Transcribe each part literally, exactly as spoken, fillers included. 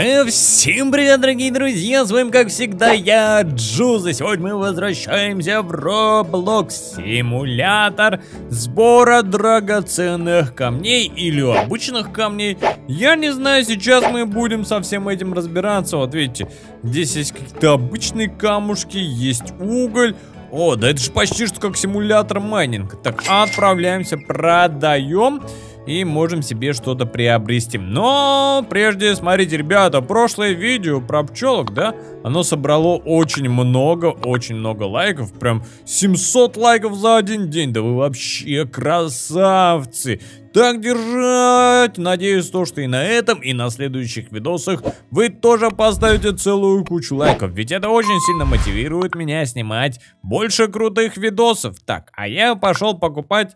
Э, Всем привет, дорогие друзья, с вами как всегда я, Джуза. Сегодня мы возвращаемся в Roblox симулятор сбора драгоценных камней или обычных камней. Я не знаю, сейчас мы будем со всем этим разбираться. Вот видите, здесь есть какие-то обычные камушки, есть уголь. О, да это же почти что как симулятор майнинга. Так, отправляемся, продаем. И можем себе что-то приобрести. Но прежде, смотрите, ребята, прошлое видео про пчелок, да, оно собрало очень много, очень много лайков. Прям семьсот лайков за один день. Да вы вообще красавцы. Так держать. Надеюсь, то, что и на этом, и на следующих видосах вы тоже поставите целую кучу лайков. Ведь это очень сильно мотивирует меня снимать больше крутых видосов. Так, а я пошел покупать...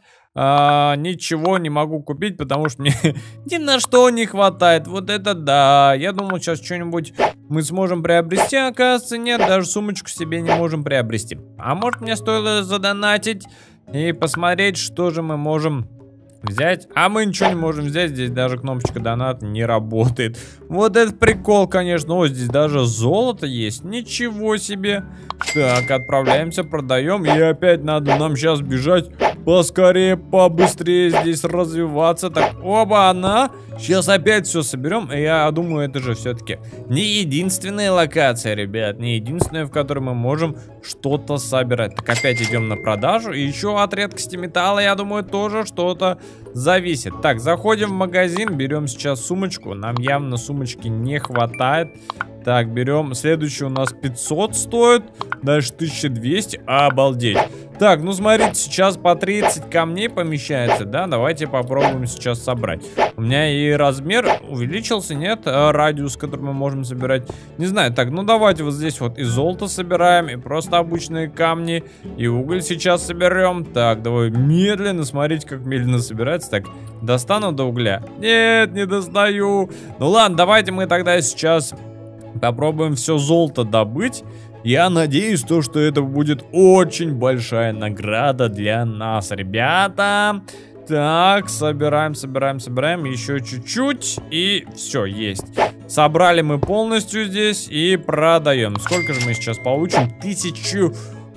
А, ничего не могу купить, потому что мне ни на что не хватает. Вот это да. Я думал, сейчас что-нибудь мы сможем приобрести. Оказывается, нет, даже сумочку себе не можем приобрести. А может, мне стоило задонатить и посмотреть, что же мы можем взять. А мы ничего не можем взять. Здесь даже кнопочка донат не работает. Вот этот прикол, конечно. О, здесь даже золото есть. Ничего себе. Так, отправляемся, продаем. И опять надо нам сейчас бежать поскорее, побыстрее здесь развиваться. Так, оба, она. Сейчас опять все соберем. Я думаю, это же все-таки не единственная локация, ребят. Не единственная, в которой мы можем что-то собирать. Так, опять идем на продажу. И еще от редкости металла, я думаю, тоже что-то зависит. Так, заходим в магазин, берем сейчас сумочку. Нам явно сумочки не хватает. Так, берем. Следующий у нас пятьсот стоит. Дальше тысяча двести. Обалдеть. Так, ну смотрите, сейчас по тридцать камней помещается, да? Давайте попробуем сейчас собрать. У меня и размер увеличился, нет? А радиус, который мы можем собирать. Не знаю. Так, ну давайте вот здесь вот и золото собираем, и просто обычные камни, и уголь сейчас соберем. Так, давай медленно. Смотрите, как медленно собирается. Так, достану до угля? Нет, не достаю. Ну ладно, давайте мы тогда сейчас... попробуем все золото добыть. Я надеюсь, то, что это будет очень большая награда для нас, ребята. Так, собираем, собираем, собираем. Еще чуть-чуть. И все, есть. Собрали мы полностью здесь и продаем. Сколько же мы сейчас получим? Тысячу...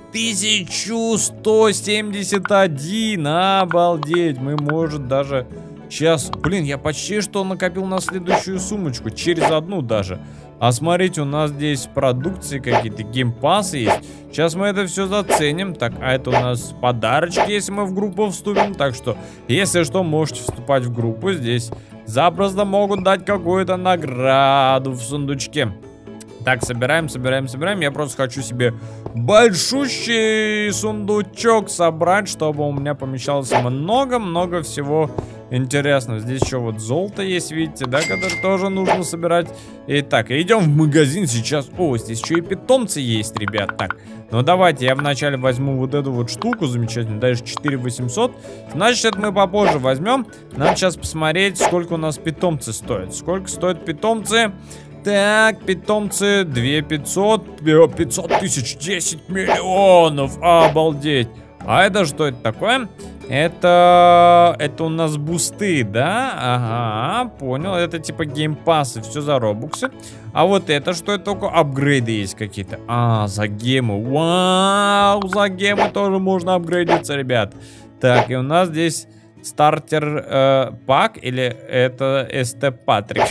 тысячу сто семьдесят один. Обалдеть. Мы, может, даже... сейчас... Блин, я почти что накопил на следующую сумочку. Через одну даже. А смотрите, у нас здесь продукции какие-то, геймпасы есть. Сейчас мы это все заценим. Так, а это у нас подарочки, если мы в группу вступим. Так что, если что, можете вступать в группу. Здесь запросто могут дать какую-то награду в сундучке. Так, собираем, собираем, собираем. Я просто хочу себе большущий сундучок собрать, чтобы у меня помещалось много-много всего интересного. Здесь еще вот золото есть, видите, да, которое тоже нужно собирать. Итак, идем в магазин сейчас. О, здесь еще и питомцы есть, ребят. Так, ну давайте я вначале возьму вот эту вот штуку замечательную. Дальше четыре восемьсот. Значит, это мы попозже возьмем. Надо сейчас посмотреть, сколько у нас питомцы стоят. Сколько стоят питомцы? Так, питомцы две пятьсот, пятьсот тысяч, десять миллионов, обалдеть. А это что это такое? Это, это у нас бусты, да? Ага, понял, это типа геймпасы, все за робуксы. А вот это что это такое? Апгрейды есть какие-то. А, за гемы, вау, за гемы тоже можно апгрейдиться, ребят. Так, и у нас здесь... стартер э, пак или это СТ Патрик?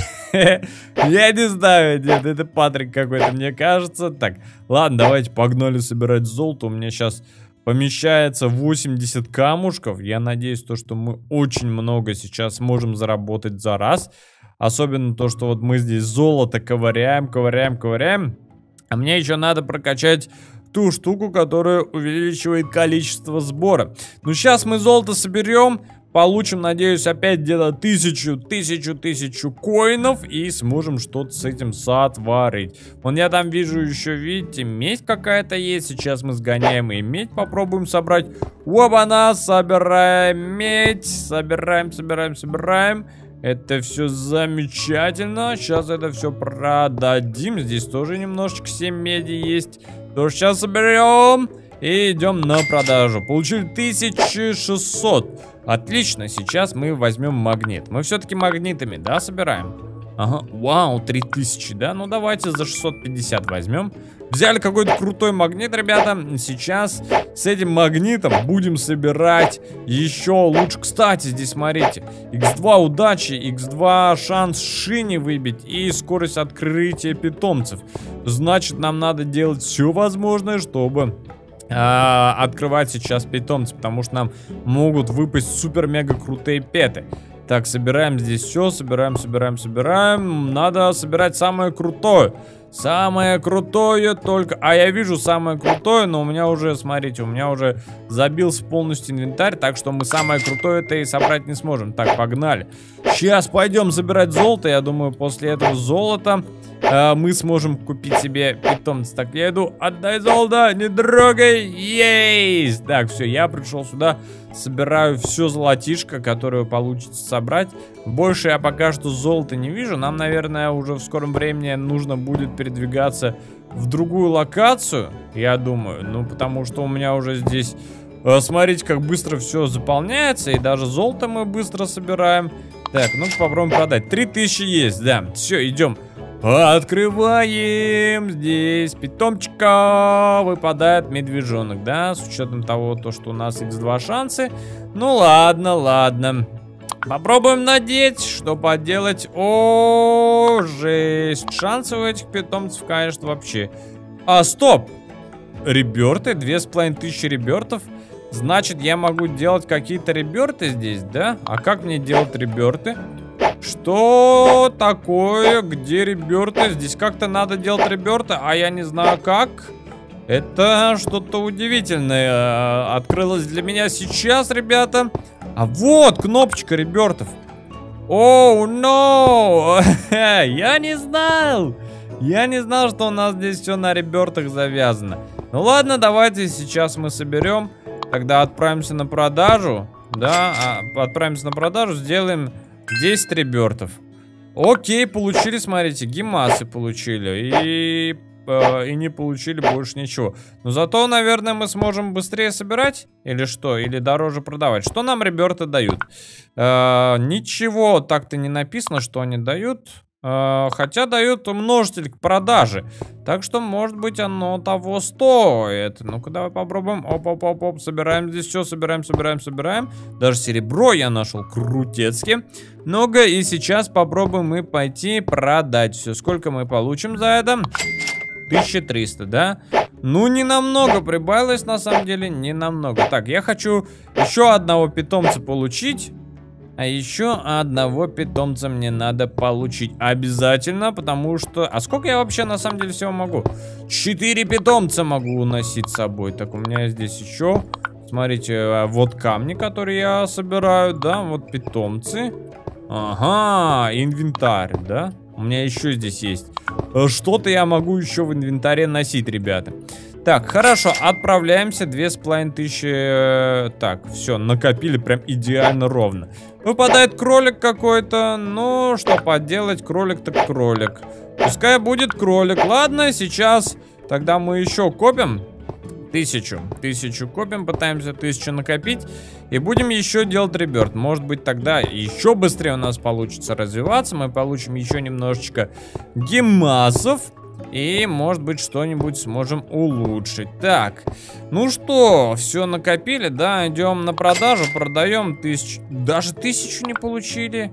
Я не знаю, нет, это Патрик какой-то, мне кажется. Так, ладно, давайте погнали собирать золото. У меня сейчас помещается восемьдесят камушков. Я надеюсь, то, что мы очень много сейчас можем заработать за раз. Особенно то, что вот мы здесь золото ковыряем, ковыряем, ковыряем. А мне еще надо прокачать... ту штуку, которая увеличивает количество сбора. Ну, сейчас мы золото соберем, получим, надеюсь, опять где-то тысячу, тысячу, тысячу коинов и сможем что-то с этим сотворить. Вон я там вижу еще, видите, медь какая-то есть. Сейчас мы сгоняем и медь попробуем собрать. Оба-на, собираем медь, собираем, собираем, собираем. Это все замечательно. Сейчас это все продадим. Здесь тоже немножечко семь меди есть. Тоже сейчас соберем и идем на продажу. Получили тысячу шестьсот. Отлично, сейчас мы возьмем магнит. Мы все-таки магнитами, да, собираем? Ага, вау, три тысячи, да? Ну, давайте за шестьсот пятьдесят возьмем. Взяли какой-то крутой магнит, ребята. Сейчас с этим магнитом будем собирать еще лучше. Кстати, здесь смотрите. икс два удачи, икс два шанс шини выбить и скорость открытия питомцев. Значит, нам надо делать все возможное, чтобы а, открывать сейчас питомцев. Потому что нам могут выпасть супер-мега крутые петы. Так, собираем здесь все, собираем, собираем, собираем. Надо собирать самое крутое. Самое крутое только... А я вижу самое крутое, но у меня уже, смотрите, у меня уже забился полностью инвентарь. Так что мы самое крутое-то и собрать не сможем. Так, погнали. Сейчас пойдем собирать золото. Я думаю, после этого золота э, мы сможем купить себе питомца. Так, я иду. Отдай золото, не трогай. Есть. Так, все, я пришел сюда. Собираю все золотишко, которое получится собрать. Больше я пока что золота не вижу. Нам, наверное, уже в скором времени нужно будет передвигаться в другую локацию, я думаю. Ну, потому что у меня уже здесь... Э, смотрите, как быстро все заполняется. И даже золото мы быстро собираем. Так, ну-ка попробуем продать. три тысячи есть, да. Все, идем. Открываем. Здесь питомчика. Выпадает медвежонок, да? С учетом того, то, что у нас икс два шансы. Ну ладно, ладно. Попробуем надеть, что поделать. О, жесть. Шансы у этих питомцев, конечно, вообще. А, стоп. Реберты, две с половиной тысячи ребертов. Значит, я могу делать какие-то реберты здесь, да? А как мне делать реберты? Что такое? Где реберты? Здесь как-то надо делать реберты, а я не знаю как. Это что-то удивительное открылось для меня сейчас, ребята. А вот кнопочка ребертов. Оу, но! Я не знал! Я не знал, что у нас здесь все на ребертах завязано. Ну ладно, давайте сейчас мы соберем. Тогда отправимся на продажу. Да, а, отправимся на продажу, сделаем десять ребертов. Окей, получили, смотрите, гемасы получили. И, э, и не получили больше ничего. Но зато, наверное, мы сможем быстрее собирать. Или что? Или дороже продавать. Что нам реберты дают? Э, ничего так-то не написано, что они дают. Э, хотя дают множитель к продаже. Так что, может быть, оно того стоит. Ну-ка, давай попробуем. Оп-оп-оп-оп. Собираем здесь все. Собираем, собираем, собираем. Даже серебро я нашел. Крутецки. Ну-ка, и сейчас попробуем мы пойти продать все. Сколько мы получим за это? тысяча триста, да? Ну, не намного прибавилось, на самом деле. Не намного. Так, я хочу еще одного питомца получить. А еще одного питомца мне надо получить обязательно, потому что... А сколько я вообще на самом деле всего могу? Четыре питомца могу уносить с собой. Так, у меня здесь еще... Смотрите, вот камни, которые я собираю, да, вот питомцы. Ага, инвентарь, да? У меня еще здесь есть. Что-то я могу еще в инвентаре носить, ребята. Так, хорошо, отправляемся. Две с половиной тысячи. Так, все, накопили прям идеально ровно. Выпадает кролик какой-то. Ну, что поделать, кролик так кролик. Пускай будет кролик. Ладно, сейчас тогда мы еще копим. Тысячу. Тысячу копим, пытаемся тысячу накопить. И будем еще делать реберт. Может быть, тогда еще быстрее у нас получится развиваться. Мы получим еще немножечко гемасов. И, может быть, что-нибудь сможем улучшить. Так, ну что, все накопили, да? Идем на продажу, продаем тысячу. Даже тысячу не получили.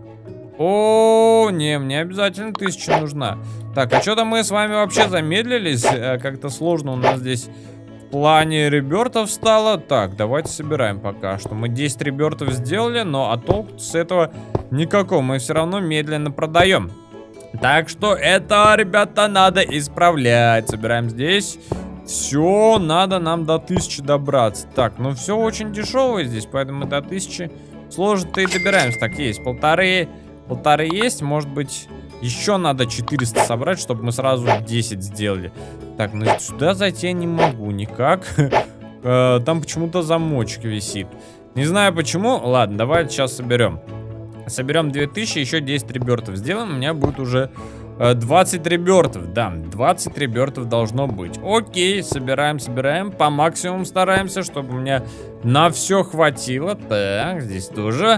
О, не, мне обязательно тысяча нужна. Так, а что-то мы с вами вообще замедлились. Как-то сложно у нас здесь в плане ребертов стало. Так, давайте собираем пока что. Мы десять ребертов сделали, но а толку с этого никакого. Мы все равно медленно продаем. Так что это, ребята, надо исправлять. Собираем здесь. Все, надо нам до тысячи добраться. Так, ну все очень дешевое здесь, поэтому мы до тысячи сложно-то и добираемся. Так, есть полторы. Полторы есть, может быть, еще надо четыреста собрать, чтобы мы сразу десять сделали. Так, ну сюда зайти я не могу никак. Там почему-то замочек висит. Не знаю почему. Ладно, давай сейчас соберем. Соберем две тысячи, еще десять ребертов сделаем. У меня будет уже двадцать ребертов. Да, двадцать ребертов должно быть. Окей, собираем, собираем. По максимуму стараемся, чтобы у меня на все хватило. Так, здесь тоже.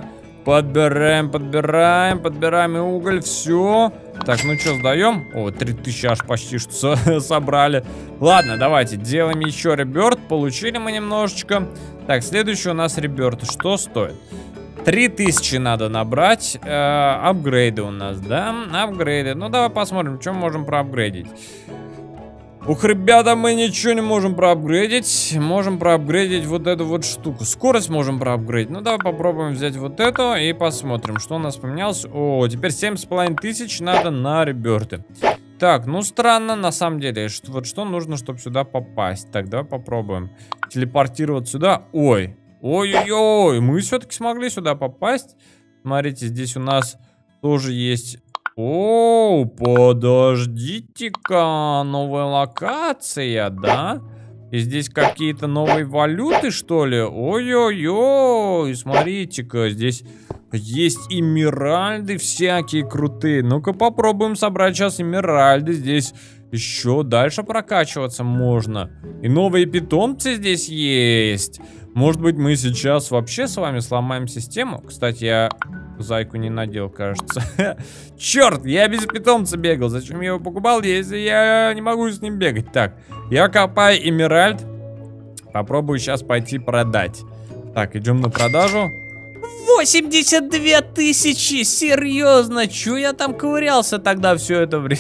Подбираем, подбираем, подбираем и уголь, все. Так, ну что, сдаем? О, три тысячи аж почти что собрали. Ладно, давайте, делаем еще реберт. Получили мы немножечко. Так, следующий у нас реберт. Что стоит? три тысячи надо набрать. Э, апгрейды у нас, да? Апгрейды. Ну, давай посмотрим, что мы можем проапгрейдить. Ух, ребята, мы ничего не можем проапгрейдить. Можем проапгрейдить вот эту вот штуку. Скорость можем проапгрейдить. Ну, давай попробуем взять вот эту и посмотрим, что у нас поменялось. О, теперь семь с половиной тысяч надо на реберты. Так, ну странно, на самом деле. Что, вот что нужно, чтобы сюда попасть? Так, давай попробуем. Телепортировать сюда. Ой. Ой-ой-ой, мы все-таки смогли сюда попасть. Смотрите, здесь у нас тоже есть... О, подождите-ка, новая локация, да? И здесь какие-то новые валюты, что ли? Ой-ой-ой, смотрите-ка, здесь есть эмеральды всякие крутые. Ну-ка попробуем собрать сейчас эмеральды. Здесь еще дальше прокачиваться можно. И новые питомцы здесь есть. Может быть, мы сейчас вообще с вами сломаем систему? Кстати, я зайку не надел, кажется. Черт, я без питомца бегал. Зачем я его покупал, если я не могу с ним бегать? Так, я копаю эмеральд. Попробую сейчас пойти продать. Так, идем на продажу. восемьдесят две тысячи! Серьезно? Чё я там ковырялся тогда все это время?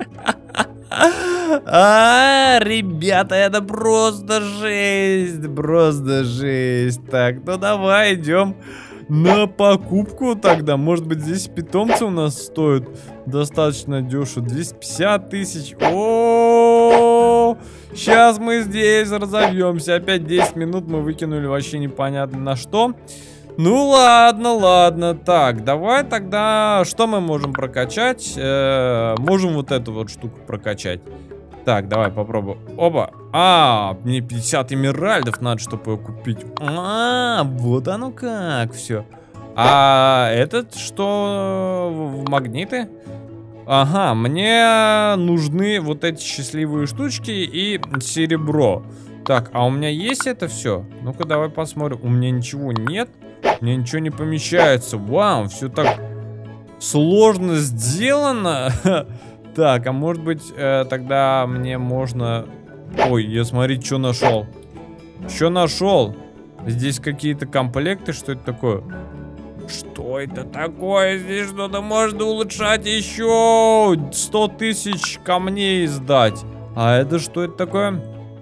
А, ребята, это просто жесть, просто жесть. Так, ну давай идем на покупку тогда. Может быть, здесь питомцы у нас стоят достаточно дешево. двести пятьдесят тысяч. О, сейчас мы здесь разовьемся. Опять десять минут мы выкинули вообще непонятно на что. Ну ладно, ладно. Так, давай тогда, что мы можем прокачать? Э-э, можем вот эту вот штуку прокачать. Так, давай попробуем. Оба. А, мне пятьдесят эмеральдов надо, чтобы ее купить. А, вот оно как все. А этот что? Магниты? Ага, мне нужны вот эти счастливые штучки и серебро. Так, а у меня есть это все? Ну-ка, давай посмотрим. У меня ничего нет. У меня ничего не помещается. Вау, все так сложно сделано. Так, а может быть, э, тогда мне можно... Ой, я смотри, что нашел. Что нашел? Здесь какие-то комплекты, что это такое? Что это такое? Здесь что-то можно улучшать еще. сто тысяч камней сдать. А это что это такое?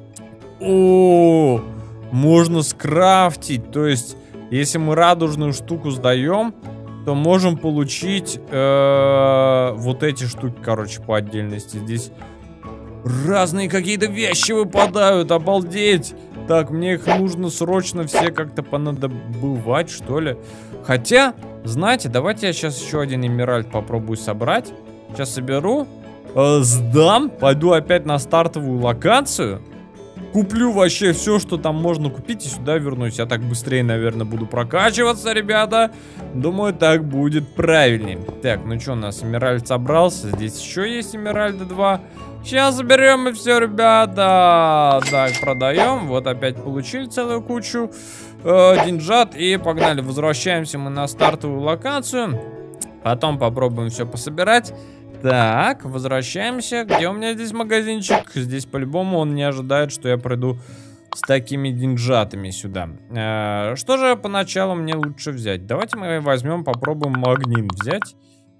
О, можно скрафтить. То есть, если мы радужную штуку сдаем, то можем получить э, вот эти штуки, короче, по отдельности. Здесь разные какие-то вещи выпадают, обалдеть. Так, мне их нужно срочно все как-то понадобывать, что ли. Хотя, знаете, давайте я сейчас еще один эмеральд попробую собрать. Сейчас соберу, э, сдам, пойду опять на стартовую локацию. Куплю вообще все, что там можно купить, и сюда вернусь. Я так быстрее, наверное, буду прокачиваться, ребята. Думаю, так будет правильнее. Так, ну что, у нас эмеральд собрался. Здесь еще есть эмеральда два. Сейчас заберем и все, ребята. Так, продаем. Вот опять получили целую кучу э, деньжат. И погнали, возвращаемся мы на стартовую локацию. Потом попробуем все пособирать. Так, возвращаемся. Где у меня здесь магазинчик? Здесь по-любому он не ожидает, что я пройду с такими деньжатами сюда. Э, что же поначалу мне лучше взять? Давайте мы возьмем, попробуем магнит взять.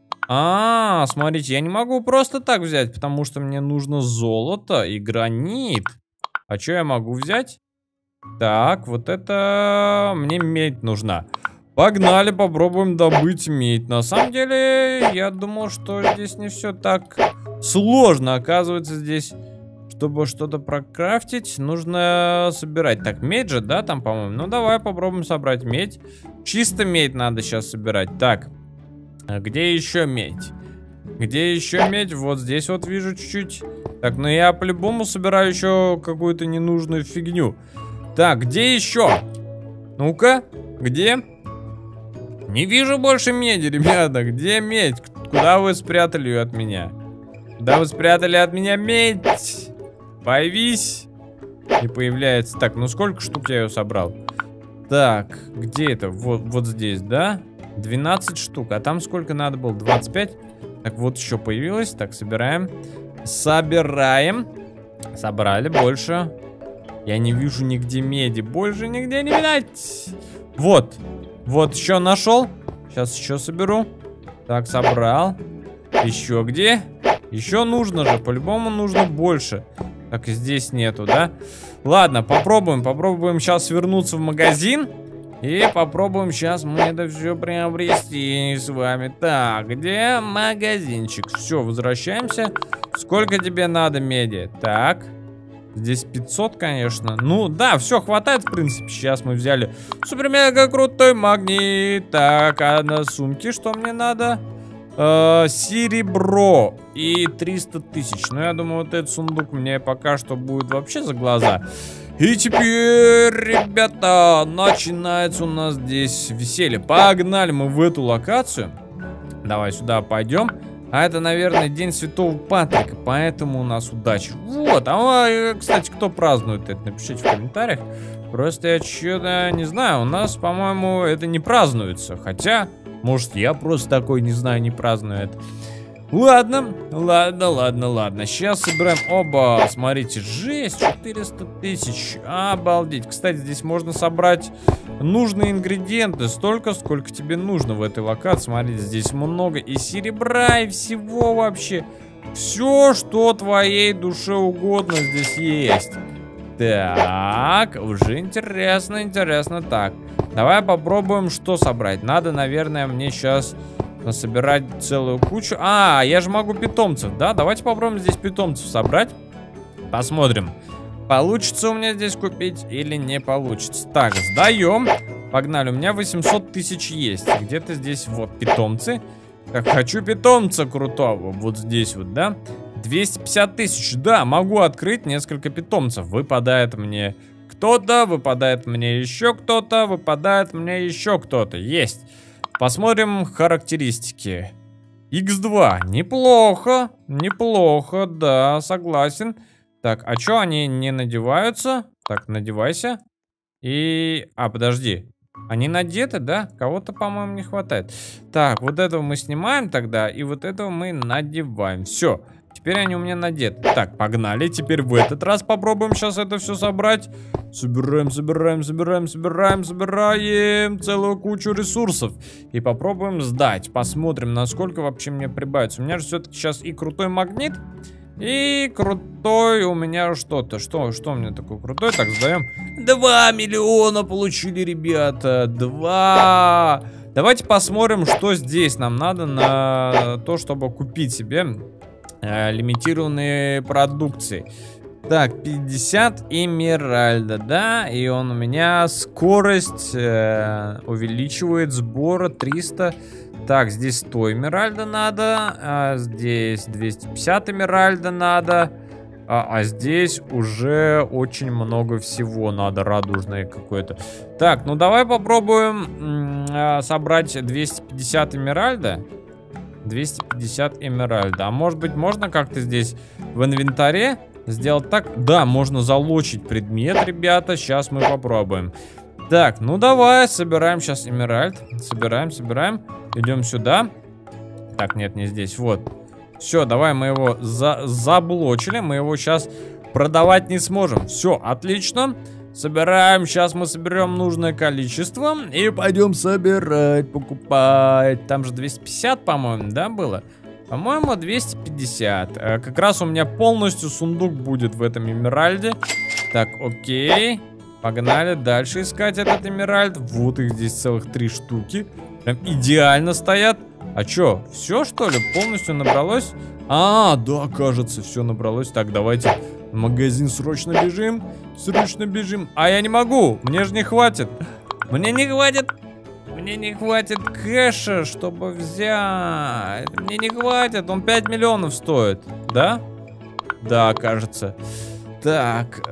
А, смотрите, я не могу просто так взять, потому что мне нужно золото и гранит. А что я могу взять? Так, вот это мне медь нужна. Погнали, попробуем добыть медь. На самом деле, я думал, что здесь не все так сложно. Оказывается, здесь, чтобы что-то прокрафтить, нужно собирать. Так, медь же, да, там, по-моему? Ну, давай попробуем собрать медь. Чисто медь надо сейчас собирать. Так, а где еще медь? Где еще медь? Вот здесь вот вижу чуть-чуть. Так, ну я по-любому собираю еще какую-то ненужную фигню. Так, где еще? Ну-ка, где? Не вижу больше меди, ребята. Где медь? Куда вы спрятали ее от меня? Куда вы спрятали от меня медь? Появись. Не появляется. Так, ну сколько штук я ее собрал? Так, где это? Вот, вот здесь, да? двенадцать штук. А там сколько надо было? двадцать пять. Так, вот еще появилось. Так, собираем. Собираем. Собрали больше. Я не вижу нигде меди. Больше нигде не видать. Вот. Вот еще нашел. Сейчас еще соберу. Так, собрал. Еще где? Еще нужно же. По-любому нужно больше. Так, и здесь нету, да? Ладно, попробуем. Попробуем сейчас вернуться в магазин. И попробуем сейчас мы это все приобрести с вами. Так, где магазинчик? Все, возвращаемся. Сколько тебе надо меди? Так. Здесь пятьсот, конечно. Ну, да, все, хватает, в принципе. Сейчас мы взяли супер-мега крутой магнит. Так, а на сумке что мне надо? Э, серебро и триста тысяч. Ну, я думаю, вот этот сундук мне пока что будет вообще за глаза. И теперь, ребята, начинается у нас здесь веселье. Погнали мы в эту локацию. Давай сюда пойдем. А это, наверное, День Святого Патрика, поэтому у нас удачи. Вот, а, кстати, кто празднует это, напишите в комментариях. Просто я что-то не знаю, у нас, по-моему, это не празднуется. Хотя, может, я просто такой, не знаю, не праздную это. Ладно, ладно, ладно, ладно. Сейчас собираем. Оба, смотрите, жесть, четыреста тысяч. Обалдеть. Кстати, здесь можно собрать нужные ингредиенты. Столько, сколько тебе нужно в этой локации. Смотрите, здесь много и серебра, и всего вообще. Все, что твоей душе угодно, здесь есть. Так, уже интересно, интересно. Так, давай попробуем, что собрать. Надо, наверное, мне сейчас... насобирать целую кучу. А, я же могу питомцев, да? Давайте попробуем здесь питомцев собрать. Посмотрим, получится у меня здесь купить или не получится. Так, сдаем. Погнали, у меня восемьсот тысяч есть. Где-то здесь вот питомцы. Так, хочу питомца крутого. Вот здесь вот, да? двести пятьдесят тысяч, да, могу открыть несколько питомцев. Выпадает мне кто-то, выпадает мне еще кто-то, выпадает мне еще кто-то. Есть. Посмотрим характеристики. икс два. Неплохо. Неплохо, да, согласен. Так, а чё они не надеваются? Так, надевайся. И... А, подожди. Они надеты, да? Кого-то, по-моему, не хватает. Так, вот этого мы снимаем тогда. И вот этого мы надеваем. Все. Теперь они у меня надеты. Так, погнали. Теперь в этот раз попробуем сейчас это все собрать. Собираем, собираем, собираем, собираем, собираем целую кучу ресурсов. И попробуем сдать. Посмотрим, насколько вообще мне прибавится. У меня же все-таки сейчас и крутой магнит, и крутой у меня что-то. Что, что у меня такое крутой? Так, сдаем. Два миллиона получили, ребята. Два. Давайте посмотрим, что здесь нам надо на то, чтобы купить себе э, лимитированные продукции. Так, пятьдесят эмеральда, да, и он у меня скорость э, увеличивает сбора триста. Так, здесь сто эмеральда надо, а здесь двести пятьдесят эмеральда надо, а, а здесь уже очень много всего надо, радужное какое-то. Так, ну давай попробуем э, собрать двести пятьдесят эмеральда. двести пятьдесят эмеральда, а может быть можно как-то здесь в инвентаре сделать так? Да, можно залочить предмет, ребята. Сейчас мы попробуем. Так, ну давай, собираем сейчас эмеральд. Собираем, собираем. Идем сюда. Так, нет, не здесь, вот. Все, давай мы его за заблочили. Мы его сейчас продавать не сможем. Все, отлично. Собираем, сейчас мы соберем нужное количество. И пойдем собирать, покупать. Там же двести пятьдесят, по-моему, да, было? По-моему, двести пятьдесят. Как раз у меня полностью сундук будет в этом эмеральде. Так, окей. Погнали дальше искать этот эмеральд. Вот их здесь целых три штуки. Прям идеально стоят. А чё, все что ли? Полностью набралось? А, да, кажется, все набралось. Так, давайте в магазин срочно бежим. Срочно бежим. А я не могу, мне же не хватит. Мне не хватит. Мне не хватит кэша, чтобы взять. Мне не хватит, он пять миллионов стоит. Да? Да, кажется. Так,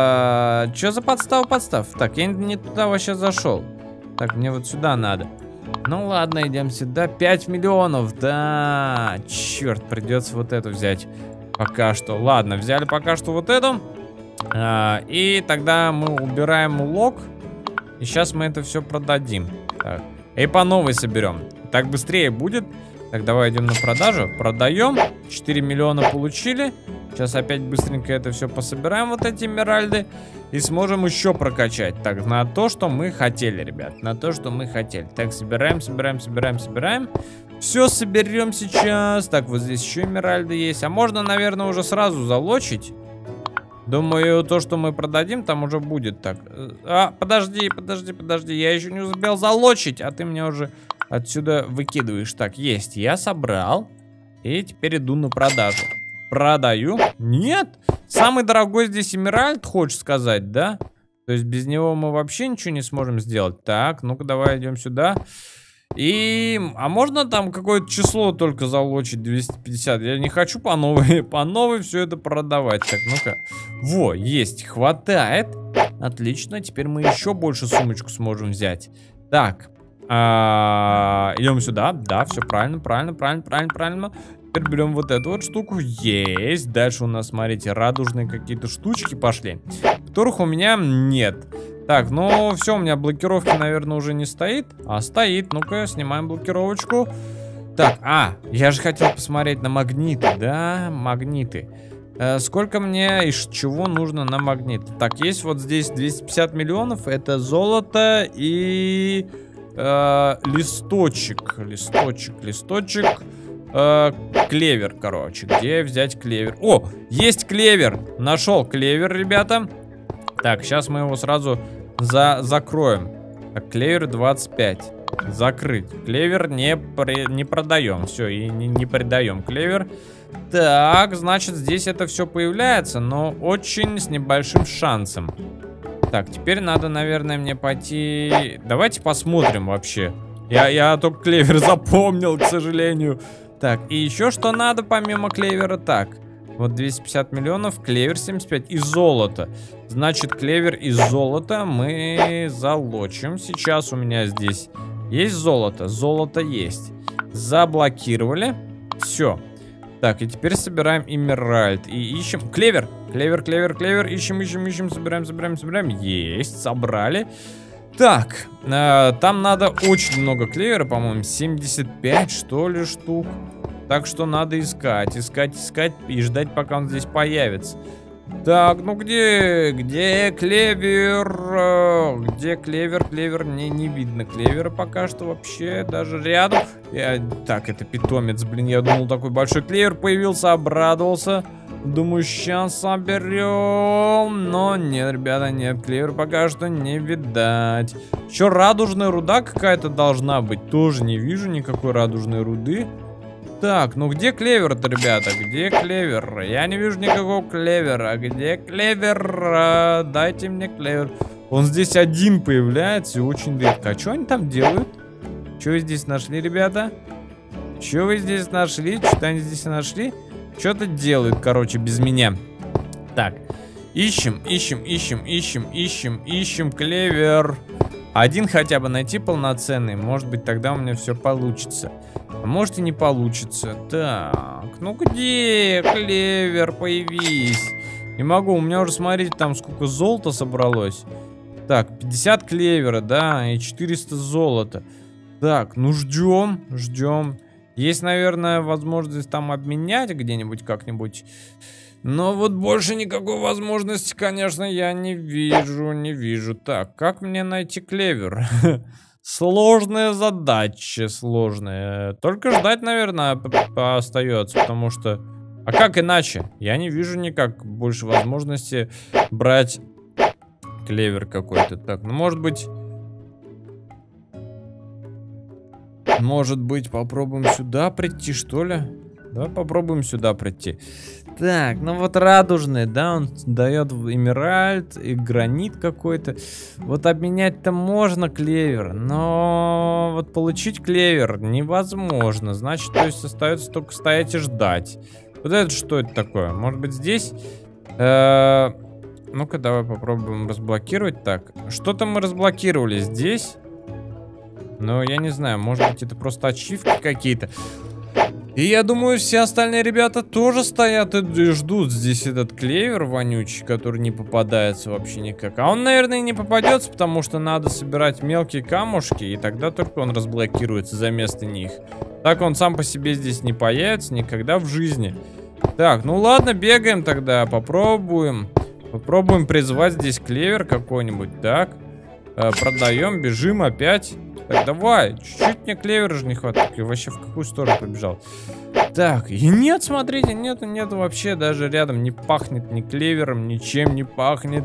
э, что за подстава, подстав? Так, я не туда вообще зашел. Так, мне вот сюда надо. Ну ладно, идем сюда. пять миллионов, да. Черт, придется вот эту взять. Пока что. Ладно, взяли пока что вот эту. э, И тогда мы убираем улог. И сейчас мы это все продадим. Так, И по новой соберем. Так быстрее будет. Так, давай идем на продажу. Продаем. четыре миллиона получили. Сейчас опять быстренько это все пособираем, вот эти эмеральды. И сможем еще прокачать. Так, на то, что мы хотели, ребят. На то, что мы хотели. Так, собираем, собираем, собираем, собираем. Все соберем сейчас. Так, вот здесь еще эмеральды есть. А можно, наверное, уже сразу залочить. Думаю, то, что мы продадим, там уже будет так. А, подожди, подожди, подожди. Я еще не успел залочить, а ты меня уже отсюда выкидываешь. Так, есть. Я собрал. И теперь иду на продажу. Продаю. Нет. Самый дорогой здесь эмеральд, хочешь сказать, да? То есть без него мы вообще ничего не сможем сделать. Так, ну-ка давай идем сюда. И... А можно там какое-то число только залочить? двести пятьдесят. Я не хочу по новой, по новой все это продавать. Так, ну-ка. Во, есть. Хватает. Отлично. Теперь мы еще больше сумочку сможем взять. Так. А, идем сюда. Да, все правильно, правильно, правильно, правильно, правильно. Теперь берем вот эту вот штуку. Есть. Дальше у нас, смотрите, радужные какие-то штучки пошли, которых у меня нет. Так, ну все, у меня блокировки, наверное, уже не стоит. А стоит. Ну-ка, снимаем блокировочку. Так, а, я же хотел посмотреть на магниты, да, магниты. Э, сколько мне из чего нужно на магниты? Так, есть вот здесь двести пятьдесят миллионов. Это золото и э, листочек. Листочек, листочек. Э, клевер, короче. Где взять клевер? О, есть клевер. Нашел клевер, ребята. Так, сейчас мы его сразу за закроем. Так, клевер двадцать пять. Закрыть. Клевер не, при, не продаем. Все, и не, не придаем клевер. Так, значит, здесь это все появляется, но очень с небольшим шансом. Так, теперь надо, наверное, мне пойти... Давайте посмотрим вообще. Я, я только клевер запомнил, к сожалению. Так, и еще что надо помимо клевера? Так, вот двести пятьдесят миллионов, клевер семьдесят пять и золото. Значит, клевер и золото мы залочим. Сейчас у меня здесь есть золото. Золото есть. Заблокировали. Все. Так, и теперь собираем эмеральд. И ищем... Клевер! Клевер, клевер, клевер. Ищем, ищем, ищем. Собираем, собираем, собираем. Есть, собрали. Так, э, там надо очень много клевера, по-моему. семьдесят пять, что ли, штук. Так что надо искать, искать, искать и ждать, пока он здесь появится. Так, ну где, где клевер? Где клевер? Клевер, мне не видно клевера пока что вообще, даже рядом. Я, так, это питомец, блин, я думал, такой большой клевер появился, обрадовался. Думаю, сейчас соберем. Но нет, ребята, нет, клевер пока что не видать. Еще радужная руда какая-то должна быть. Тоже не вижу никакой радужной руды. Так, ну где клевер-то, ребята? Где клевер? Я не вижу никакого клевера. Где клевер? А, дайте мне клевер. Он здесь один появляется и очень редко. А что они там делают? Что вы здесь нашли, ребята? Что вы здесь нашли? Что они здесь нашли? Что-то делают, короче, без меня. Так, ищем, ищем, ищем, ищем, ищем, ищем клевер. Один хотя бы найти полноценный. Может быть, тогда у меня все получится. А может и не получится. Так, ну где клевер, появись? Не могу, у меня уже, смотрите, там сколько золота собралось. Так, пятьдесят клевера, да, и четыреста золота. Так, ну ждем, ждем. Есть, наверное, возможность там обменять где-нибудь как-нибудь. Но вот больше никакой возможности, конечно, я не вижу, не вижу. Так, как мне найти клевер? Сложная задача, сложная. Только ждать, наверное, остается, потому что... А как иначе? Я не вижу никак больше возможности брать клевер какой-то. Так, ну может быть... Может быть, попробуем сюда прийти, что ли? Давай попробуем сюда прийти. Так, ну вот радужный, да, он дает эмеральд и гранит какой-то. Вот обменять-то можно клевер, но вот получить клевер невозможно. Значит, то есть остается только стоять и ждать. Вот это что это такое? Может быть, здесь? Э-э- ну-ка, давай попробуем разблокировать. Так, что-то мы разблокировали здесь. Но я не знаю, может быть, это просто ачивки какие-то. И я думаю, все остальные ребята тоже стоят и ждут здесь этот клевер вонючий, который не попадается вообще никак. А он, наверное, не попадется, потому что надо собирать мелкие камушки, и тогда только он разблокируется за место них. Так он сам по себе здесь не появится никогда в жизни. Так, ну ладно, бегаем тогда, попробуем. Попробуем призвать здесь клевер какой-нибудь. Так, э, продаем, бежим опять. Так, давай, чуть-чуть мне клевера же не хватает. И вообще в какую сторону побежал? Так, и нет, смотрите, нету, нету вообще, даже рядом не пахнет ни клевером, ничем не пахнет.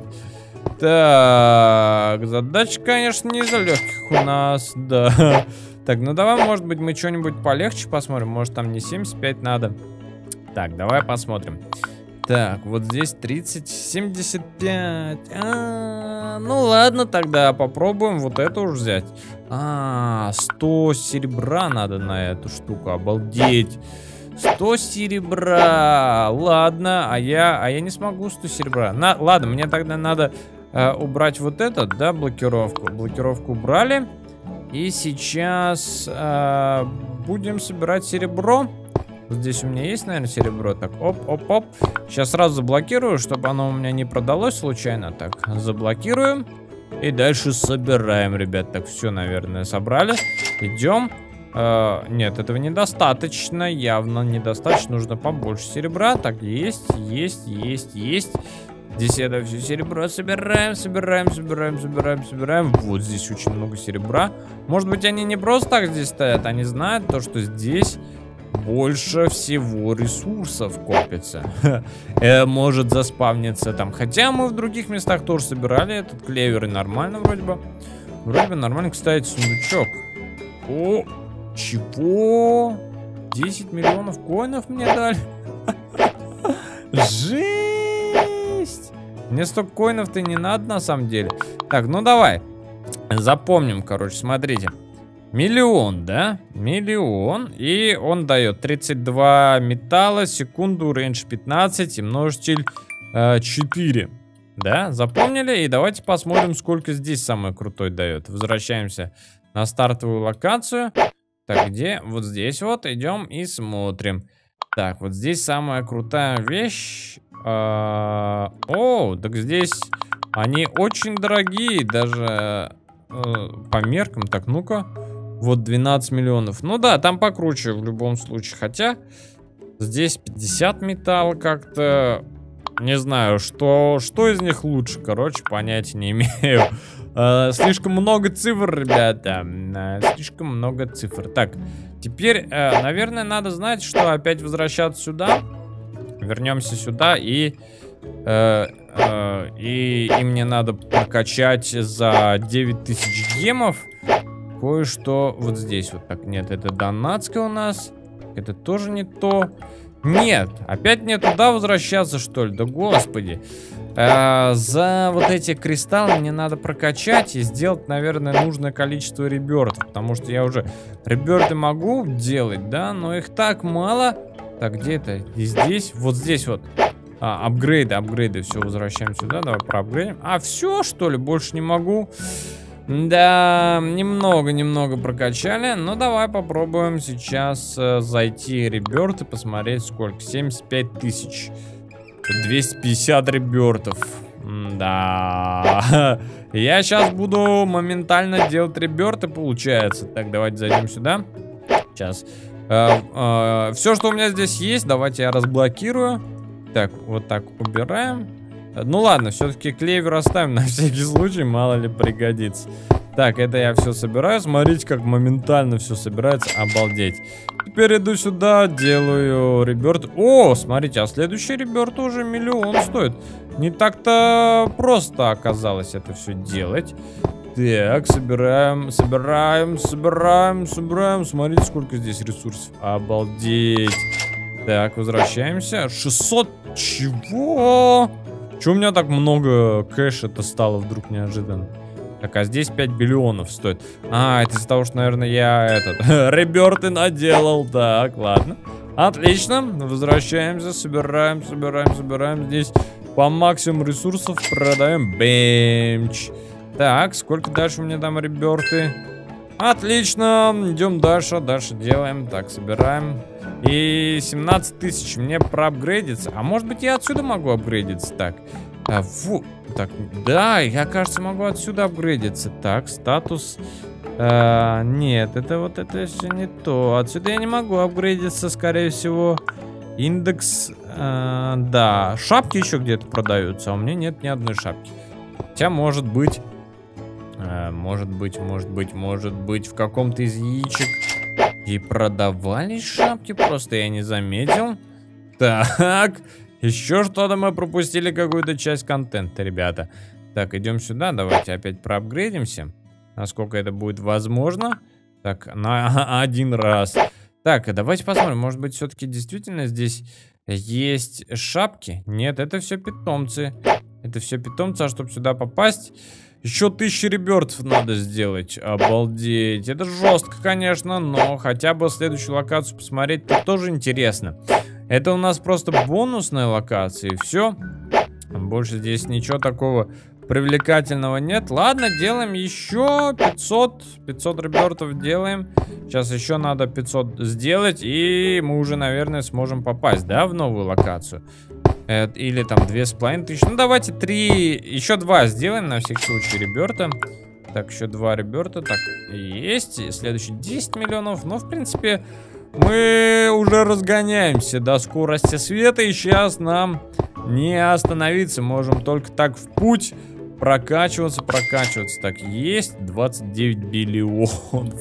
Так, задача, конечно, не из легких у нас, да. Так, ну давай, может быть, мы что-нибудь полегче посмотрим. Может, там не семьдесят пять надо. Так, давай посмотрим. Так, вот здесь тридцать, семьдесят пять. А, ну ладно, тогда попробуем вот эту уж взять. А, сто серебра надо на эту штуку, обалдеть. сто серебра. Ладно, а я, а я не смогу сто серебра. На, ладно, мне тогда надо э, убрать вот этот, да, блокировку. Блокировку убрали. И сейчас э, будем собирать серебро. Здесь у меня есть, наверное, серебро. Так, оп-оп-оп. Сейчас сразу заблокирую, чтобы оно у меня не продалось случайно. Так, заблокируем. И дальше собираем, ребят. Так, все, наверное, собрали. Идем. Э, нет, этого недостаточно. Явно недостаточно. Нужно побольше серебра. Так, есть, есть, есть, есть. Здесь это все серебро собираем, собираем, собираем, собираем, собираем. Вот здесь очень много серебра. Может быть, они не просто так здесь стоят. Они знают то, что здесь больше всего ресурсов копится. э, может заспавниться там. Хотя мы в других местах тоже собирали этот клевер, и нормально вроде бы. Вроде бы нормально. Кстати, сундучок. О, чего? десять миллионов коинов мне дали? Жесть! Мне столько коинов-то не надо на самом деле. Так, ну давай. Запомним, короче, смотрите. Миллион, да? Миллион. И он дает тридцать два металла, секунду, рейндж пятнадцать и множитель э, четыре. Да, запомнили? И давайте посмотрим, сколько здесь самое крутое дает. Возвращаемся на стартовую локацию. Так, где? Вот здесь вот. Идем и смотрим. Так, вот здесь самая крутая вещь. Э, о, так здесь они очень дорогие, даже э, по меркам. Так, ну-ка. Вот двенадцать миллионов. Ну да, там покруче в любом случае. Хотя здесь пятьдесят металл как-то... Не знаю, что, что из них лучше. Короче, понятия не имею. э, слишком много цифр, ребята. Э, слишком много цифр. Так, теперь, э, наверное, надо знать, что опять возвращаться сюда. Вернемся сюда и... Э, э, и, и мне надо прокачать за девять тысяч гемов кое-что вот здесь вот. Так, нет, это донатская у нас. Это тоже не то. Нет, опять мне туда возвращаться, что ли? Да господи. э, За вот эти кристаллы мне надо прокачать и сделать, наверное, нужное количество ребертов. Потому что я уже реберты могу делать, да, но их так мало. Так, где это? И здесь, вот здесь вот. А, апгрейды, апгрейды. Все, возвращаем сюда, давай проапгрейдим. А, все, что ли? Больше не могу. Да, немного-немного прокачали. Ну, давай попробуем сейчас э, зайти реберт и посмотреть, сколько. семьдесят пять тысяч. двести пятьдесят ребертов. Да. Я сейчас буду моментально делать реберты, получается. Так, давайте зайдем сюда. Сейчас. Э, э, все, что у меня здесь есть, давайте я разблокирую. Так, вот так убираем. Ну ладно, все-таки клевер оставим на всякий случай, мало ли пригодится. Так, это я все собираю. Смотрите, как моментально все собирается. Обалдеть. Теперь иду сюда, делаю реберт. О, смотрите, а следующий реберт уже миллион стоит. Не так-то просто оказалось это все делать. Так, собираем, собираем, собираем, собираем. Смотрите, сколько здесь ресурсов. Обалдеть. Так, возвращаемся. шестьсот. Чего? Чего у меня так много кэша-то стало вдруг неожиданно? Так, а здесь пять биллионов стоит. А, это из-за того, что, наверное, я этот реберты наделал. Так, ладно. Отлично. Возвращаемся, собираем, собираем, собираем. Здесь по максимуму ресурсов продаем. Бэмч. Так, сколько дальше у меня там реберты? Отлично. Идем дальше, дальше делаем. Так, собираем. И семнадцать тысяч мне проапгрейдиться. А может быть, я отсюда могу апгрейдиться? Так, а, фу. Так, да, я, кажется, могу отсюда апгрейдиться. Так, статус. А, нет, это вот это все не то. Отсюда я не могу апгрейдиться, скорее всего. Индекс. А, да, шапки еще где-то продаются, а у меня нет ни одной шапки. Хотя, может быть. А, может быть, может быть, может быть, в каком-то из яичек и продавались шапки, просто я не заметил. Так, еще что-то мы пропустили, какую-то часть контента, ребята. Так, идем сюда, давайте опять проапгрейдимся, насколько это будет возможно. Так, на один раз. Так, давайте посмотрим, может быть, все-таки действительно здесь есть шапки? Нет, это все питомцы. Это все питомцы, а чтобы сюда попасть... Еще тысячи ребертов надо сделать. Обалдеть. Это жестко, конечно, но хотя бы следующую локацию посмотреть -то тоже интересно. Это у нас просто бонусная локация, и все. Больше здесь ничего такого привлекательного нет. Ладно, делаем еще пятьсот. пятьсот ребертов делаем. Сейчас еще надо пятьсот сделать, и мы уже, наверное, сможем попасть, да, в новую локацию. Или там две с половиной тысячи. Ну давайте три, еще два сделаем на всякий случай реберта. Так, еще два реберта. Так, есть. И следующий десять миллионов. Но в принципе мы уже разгоняемся до скорости света. И сейчас нам не остановиться. Можем только так в путь прокачиваться, прокачиваться. Так, есть двадцать девять миллионов.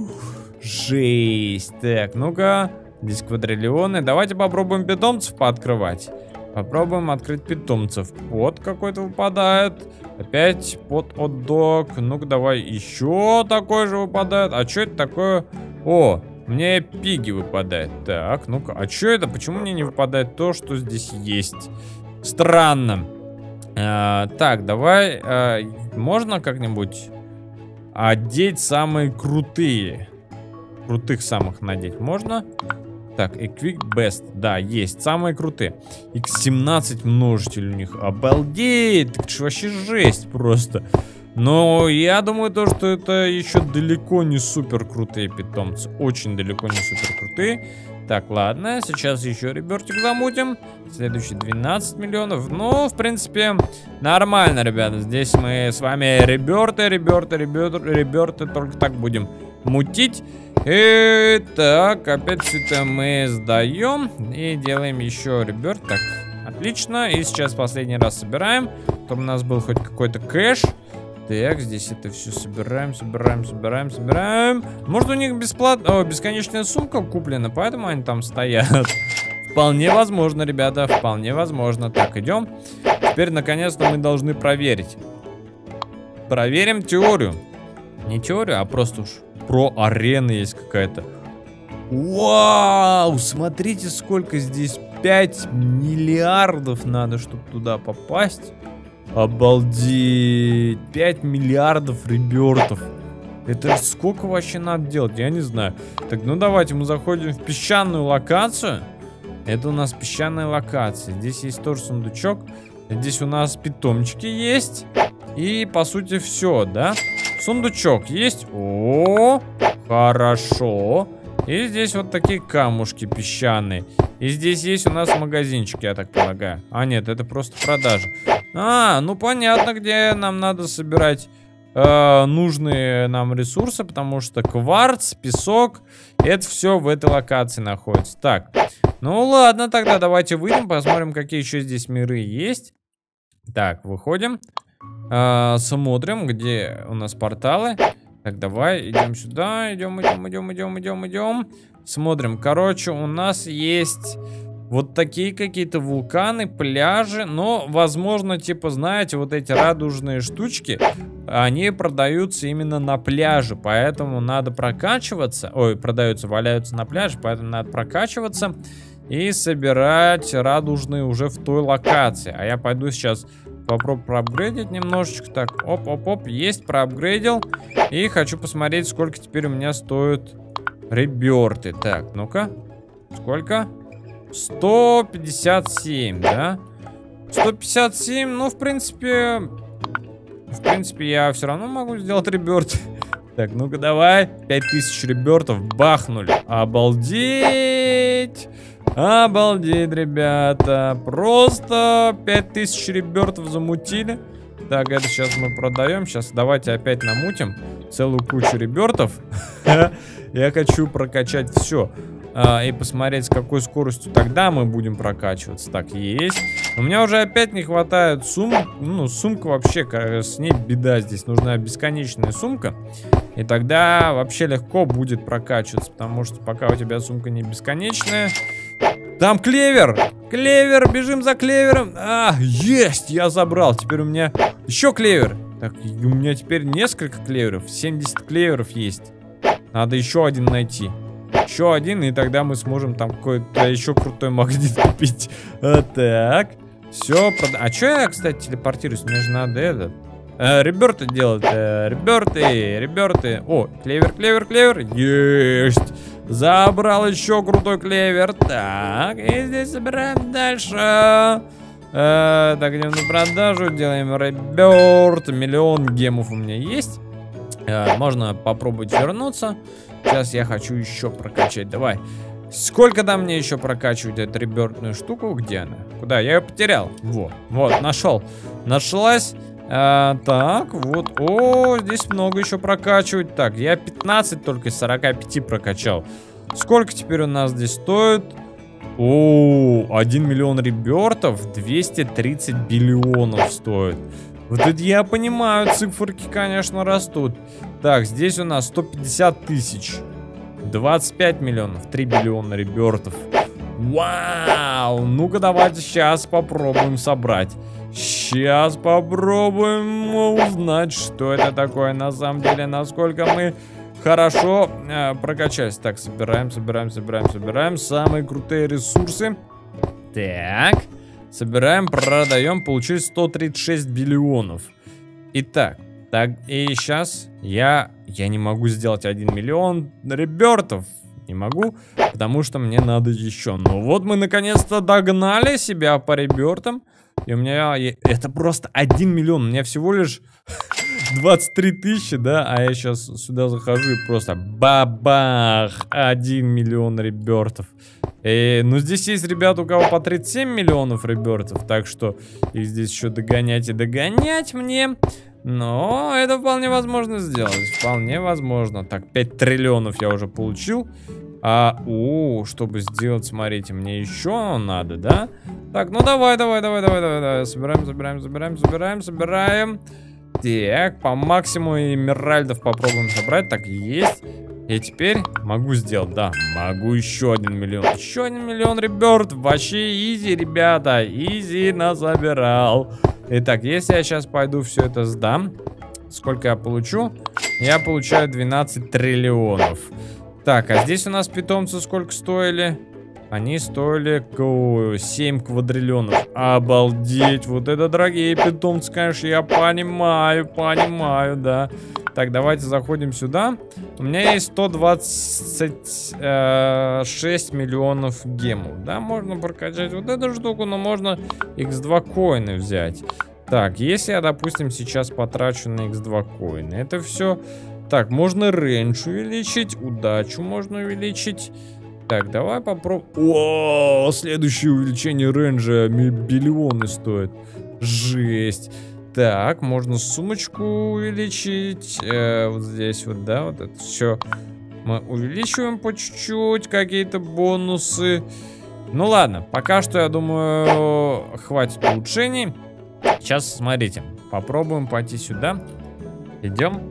Жесть. Так, ну-ка. Здесь квадриллионы. Давайте попробуем питомцев пооткрывать. Попробуем открыть питомцев. Пот какой-то выпадает. Опять пот от дог. Ну-ка, давай еще такой же выпадает. А что это такое? О, мне пиги выпадает. Так, ну-ка. А что это? Почему мне не выпадает то, что здесь есть? Странно. А, так, давай. А, можно как-нибудь одеть самые крутые? Крутых самых надеть можно? Так, Equick Best, да, есть, самые крутые. икс семнадцать множитель у них, обалдеть, так что вообще жесть просто. Но я думаю, то, что это еще далеко не супер крутые питомцы, очень далеко не супер крутые. Так, ладно, сейчас еще ребертик замутим. Следующий двенадцать миллионов. Ну, в принципе, нормально, ребята. Здесь мы с вами реберты, реберты, реберты, реберты только так будем мутить. И так, опять все это мы сдаем и делаем еще реберт. Так, отлично. И сейчас последний раз собираем, чтобы у нас был хоть какой-то кэш. Так, здесь это все собираем, собираем, собираем, собираем. Может, у них бесплатно, о, бесконечная сумка куплена, поэтому они там стоят. Вполне возможно, ребята, вполне возможно. Так, идем. Теперь, наконец-то, мы должны проверить. Проверим теорию. Не теорию, а просто уж про арены есть какая-то. Вау, смотрите, сколько здесь. пять миллиардов надо, чтобы туда попасть. Обалдеть. пять миллиардов ребертов. Это сколько вообще надо делать? Я не знаю. Так, ну давайте мы заходим в песчаную локацию. Это у нас песчаная локация. Здесь есть тоже сундучок. Здесь у нас питомчики есть. И по сути все, да? Сундучок есть. О, хорошо. И здесь вот такие камушки песчаные. И здесь есть у нас магазинчик, я так полагаю. А нет, это просто продажа. А, ну понятно, где нам надо собирать э, нужные нам ресурсы. Потому что кварц, песок, это все в этой локации находится. Так, ну ладно, тогда давайте выйдем, посмотрим, какие еще здесь миры есть. Так, выходим. Э, смотрим, где у нас порталы. Так, давай, идем сюда, идем, идем, идем, идем, идем, идем. Смотрим, короче, у нас есть вот такие какие-то вулканы, пляжи. Но, возможно, типа, знаете, вот эти радужные штучки, они продаются именно на пляже. Поэтому надо прокачиваться. Ой, продаются, валяются на пляже, поэтому надо прокачиваться и собирать радужные уже в той локации. А я пойду сейчас... попробую проапгрейдить немножечко. Так, оп-оп-оп, есть, проапгрейдил. И хочу посмотреть, сколько теперь у меня стоят реберты. Так, ну-ка. Сколько? сто пятьдесят семь, да? сто пятьдесят семь, ну, в принципе... В принципе, я все равно могу сделать реберт. Так, ну-ка давай. пять тысяч ребертов бахнули. Обалдеть. Обалдеть, ребята. Просто пять тысяч ребертов замутили. Так, это сейчас мы продаем. Сейчас давайте опять намутим целую кучу ребертов. Я хочу прокачать все. А, и посмотреть, с какой скоростью тогда мы будем прокачиваться. Так, есть. У меня уже опять не хватает сумок. Ну, сумка вообще, с ней беда здесь. Нужна бесконечная сумка. И тогда вообще легко будет прокачиваться. Потому что пока у тебя сумка не бесконечная. Там клевер! Клевер! Бежим за клевером! А, есть! Я забрал. Теперь у меня еще клевер. Так, у меня теперь несколько клеверов. семьдесят клеверов есть. Надо еще один найти. Еще один, и тогда мы сможем там какой-то еще крутой магнит купить. А, так. Все, прод... А что я, кстати, телепортируюсь? Мне же надо этот. Э, реберты делать. Э, реберты, реберты. О, клевер, клевер, клевер. Есть. Забрал еще крутой клевер. Так, и здесь собираем дальше. Э, так, идем на продажу. Делаем реберт. Миллион гемов у меня есть. Э, можно попробовать вернуться. Сейчас я хочу еще прокачать. Давай. Сколько там мне еще прокачивать эту ребертную штуку? Где она? Куда? Я ее потерял. Вот. Вот, нашел. Нашлась. А, так, вот. О, здесь много еще прокачивать. Так, я пятнадцать только из сорока пяти прокачал. Сколько теперь у нас здесь стоит? О, один миллион ребертов. двести тридцать биллионов стоит. Вот это я понимаю, циферки, конечно, растут. Так, здесь у нас сто пятьдесят тысяч. двадцать пять миллионов. три биллиона ребертов. Вау! Ну-ка, давайте сейчас попробуем собрать. Сейчас попробуем узнать, что это такое на самом деле. Насколько мы хорошо э, прокачались. Так, собираем, собираем, собираем, собираем. Самые крутые ресурсы. Так. Собираем, продаем, получили сто тридцать шесть биллионов. Итак, так, и сейчас я, я не могу сделать один миллион ребертов. Не могу, потому что мне надо еще. Ну вот мы наконец-то догнали себя по ребертам. И у меня, это просто один миллион. У меня всего лишь двадцать три тысячи, да? А я сейчас сюда захожу и просто бабах! один миллион ребертов. И, ну, здесь есть ребята, у кого по тридцать семь миллионов ребертов. Так что их здесь еще догонять и догонять мне. Но это вполне возможно сделать. Вполне возможно. Так, пять триллионов я уже получил. А, о, чтобы сделать, смотрите, мне еще надо, да? Так, ну давай, давай, давай, давай, давай, давай. Собираем, собираем, собираем, собираем, собираем. Так, по максимуму эмеральдов попробуем собрать. Так, есть. И теперь могу сделать, да, могу еще один миллион. Еще один миллион реберт. Вообще изи, ребята. Изи насобирал. Итак, если я сейчас пойду все это сдам, сколько я получу? Я получаю двенадцать триллионов. Так, а здесь у нас питомцы сколько стоили? Они стоили семь квадриллионов. Обалдеть, вот это дорогие питомцы, конечно, я понимаю, понимаю, да. Так, давайте заходим сюда. У меня есть сто двадцать шесть миллионов гемов. Да, можно прокачать вот эту штуку, но можно икс два коины взять. Так, если я, допустим, сейчас потрачу на икс два коины, это все... Так, можно рейндж увеличить, удачу можно увеличить. Так, давай попробуем. О, следующее увеличение рейнджа биллионы стоит. Жесть. Так, можно сумочку увеличить. Э, вот здесь вот, да, вот это все. Мы увеличиваем по чуть-чуть какие-то бонусы. Ну ладно, пока что, я думаю, хватит улучшений. Сейчас, смотрите, попробуем пойти сюда. Идем.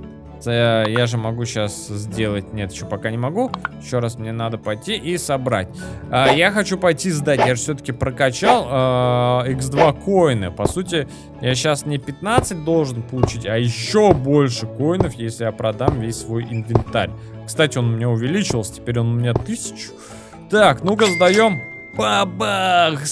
Я же могу сейчас сделать... Нет, еще пока не могу. Еще раз мне надо пойти и собрать. а, Я хочу пойти сдать. Я же все-таки прокачал а, икс два коины. По сути, я сейчас не пятнадцать должен получить, а еще больше коинов, если я продам весь свой инвентарь. Кстати, он у меня увеличился. Теперь он у меня тысячу. Так, ну-ка сдаем. Бабах!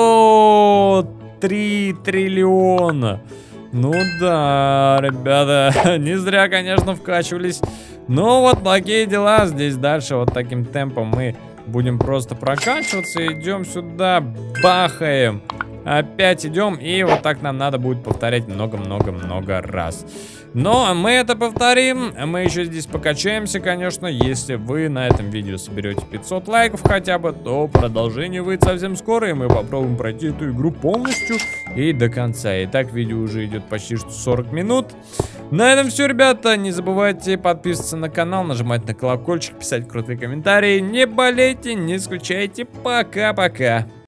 сто три триллиона. Ну да, ребята, не зря, конечно, вкачивались. Но вот такие дела. Здесь дальше вот таким темпом мы будем просто прокачиваться. Идем сюда, бахаем. Опять идем, и вот так нам надо будет повторять много-много-много раз. Но мы это повторим, мы еще здесь покачаемся, конечно. Если вы на этом видео соберете пятьсот лайков хотя бы, то продолжение выйдет совсем скоро, и мы попробуем пройти эту игру полностью и до конца. Итак, видео уже идет почти что сорок минут. На этом все, ребята. Не забывайте подписываться на канал, нажимать на колокольчик, писать крутые комментарии. Не болейте, не скучайте. Пока-пока.